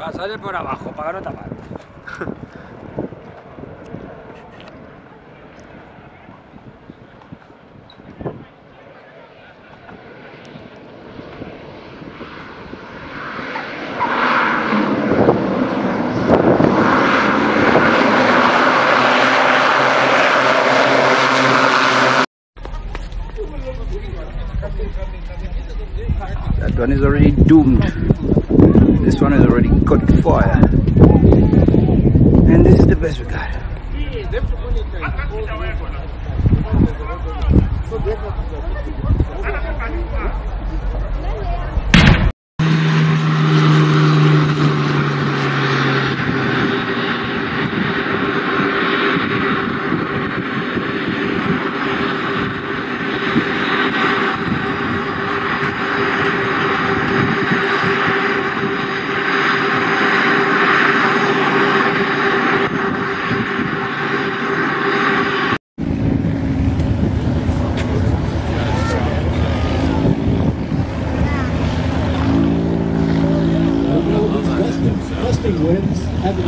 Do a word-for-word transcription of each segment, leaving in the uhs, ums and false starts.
nada, sale por abajo, para no tapar. That one is already doomed. This one has already caught fire. And this is the best we got. Wins,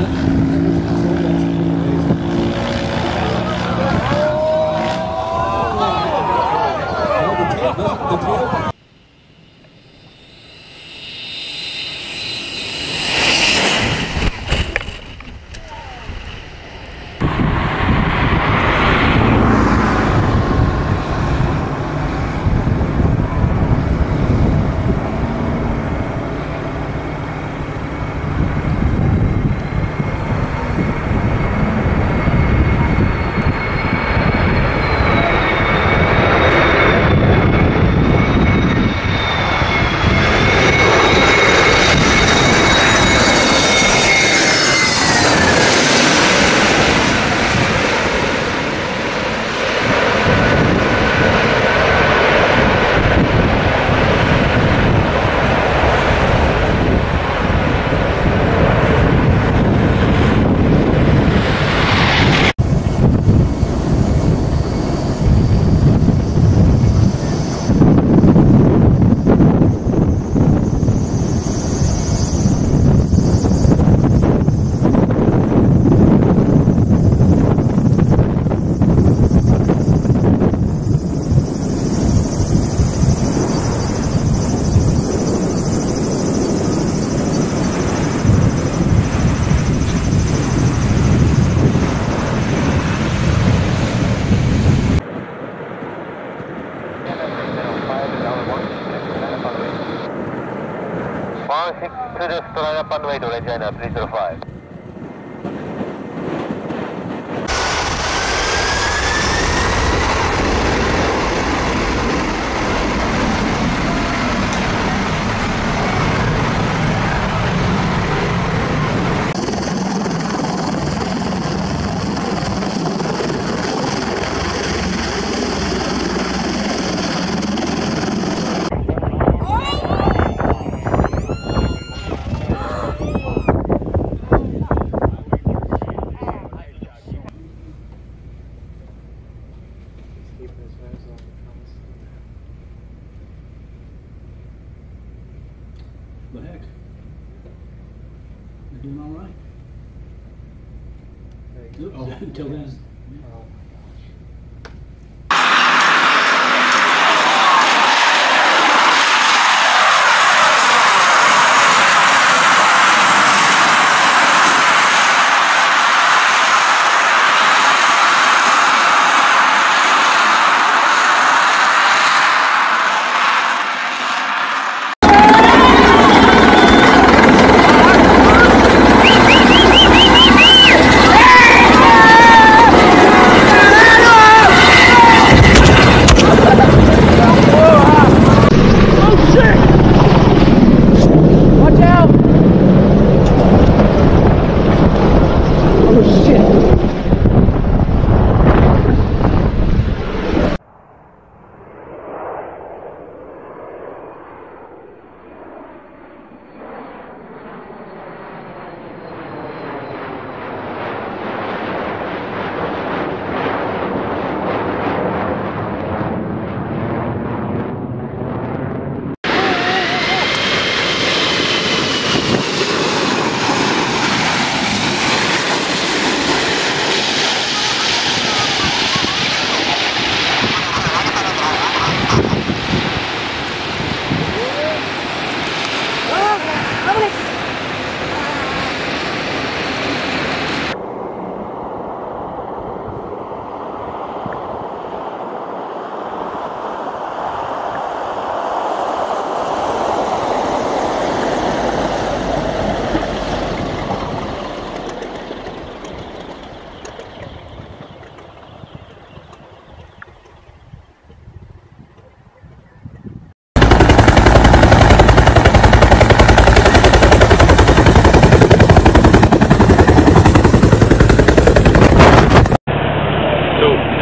one six to the line up on way to Regina three zero five. The heck? They're doing all right. Oh, until then.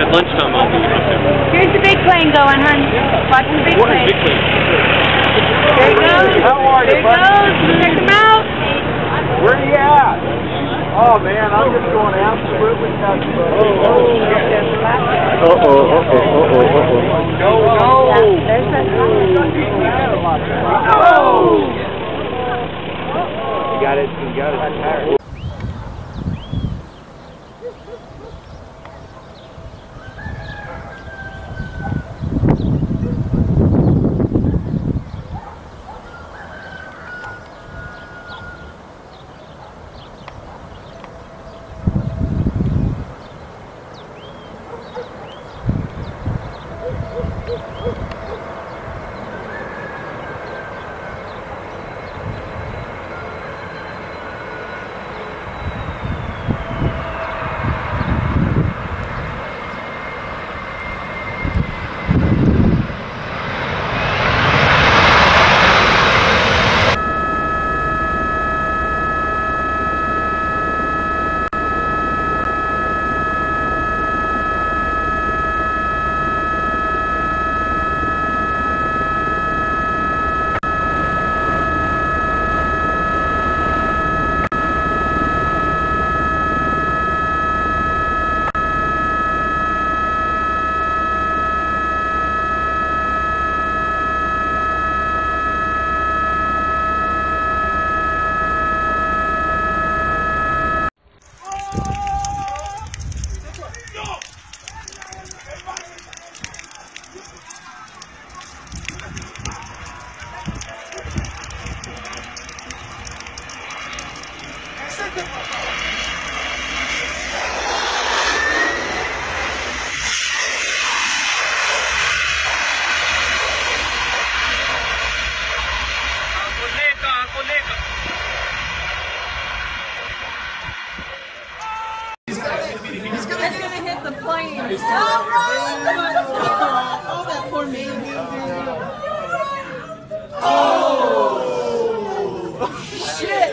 lunchtime I'll be up there. Here's the big plane going, hon. Watch the big What is plane. big plane? There it goes. How are you, There it goes. Check them out. Where are you at? Oh man, I'm just going absolutely nuts. Oh, oh, Uh oh, uh oh, uh oh, uh oh. no, no. There's that. Oh! You got it, you got it. It's gonna hit the plane. Oh, that poor man. Oh, shit.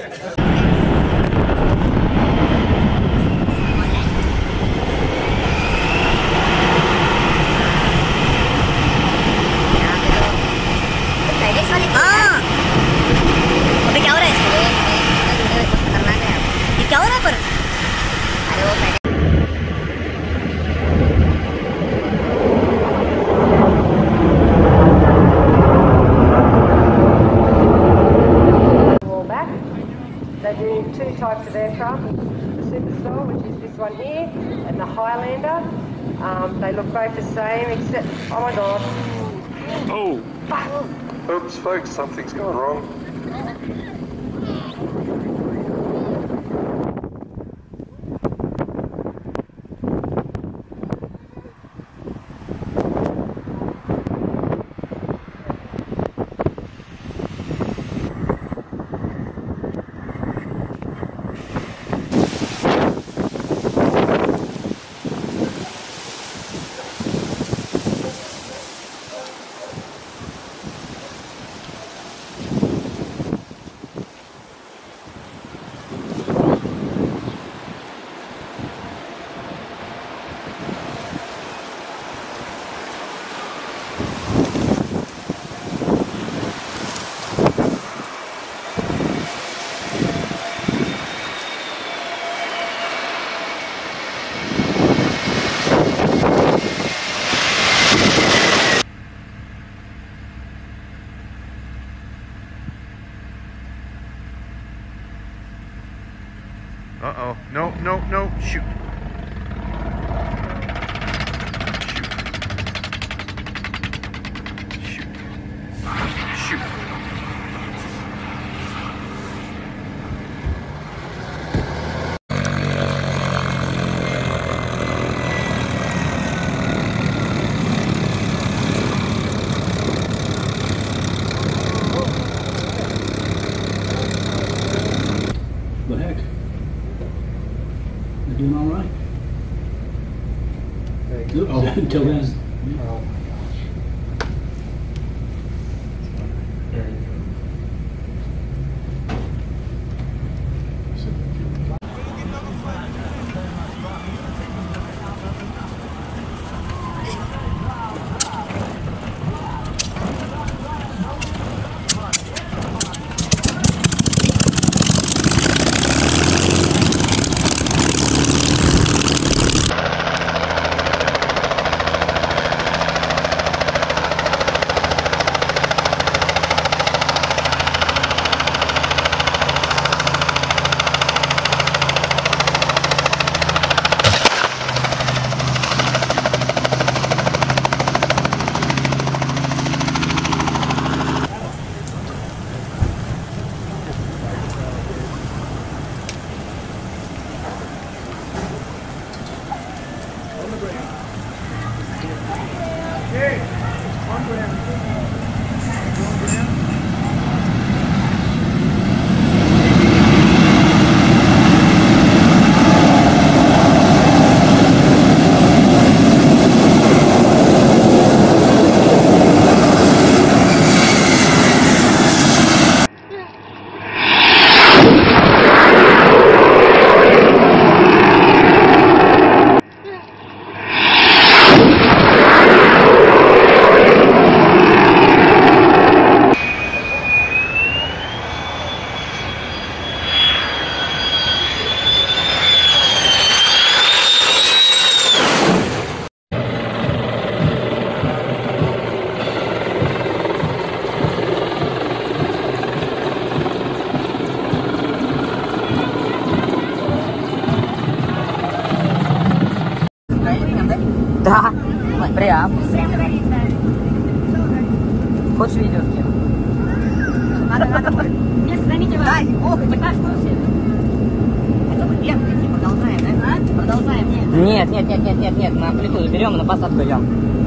They do two types of aircraft, the Superstar, which is this one here, and the Highlander. Um, they look both the same, except, oh my god. Oh! Fuck. Oops, folks, something's gone wrong. Uh-oh. No, no, no. Shoot. Shoot. Shoot. Shoot. The heck? They're doing all right. Oh, until then. Oh my gosh. Да, прям. Хочешь видео скину? Надо, надо. Нет, займите вас. Дай, ох, это как слушай. Это мы вверх идти, продолжаем, да? А? Продолжаем, нет? Нет, нет, нет, нет, нет, нет, мы амплитуду берем и на посадку идем.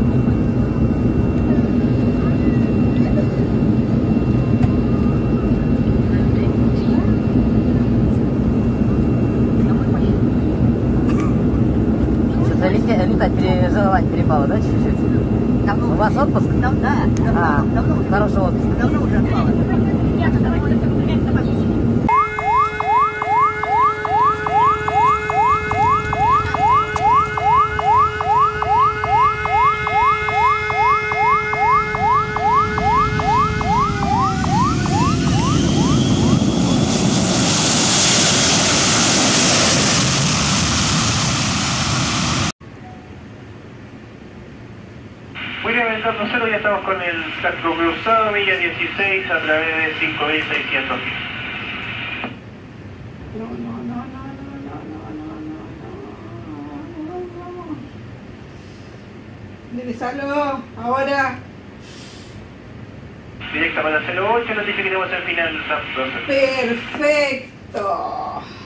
Что-то летать, летать переживать перепало, да, чуть-чуть? Давно. У вас отпуск? Да, да. А, давно. Хороший отпуск. Давно уже отпало. Нет, это давно. Muy bien, entorno cero, ya estamos con el casco cruzado, milla dieciséis a través de cinco mil seiscientos pies. No, no, no, no, no, no, no, no, no. Enderezalo, ahora. Directa para cero ocho, notificaremos el final. Perfecto.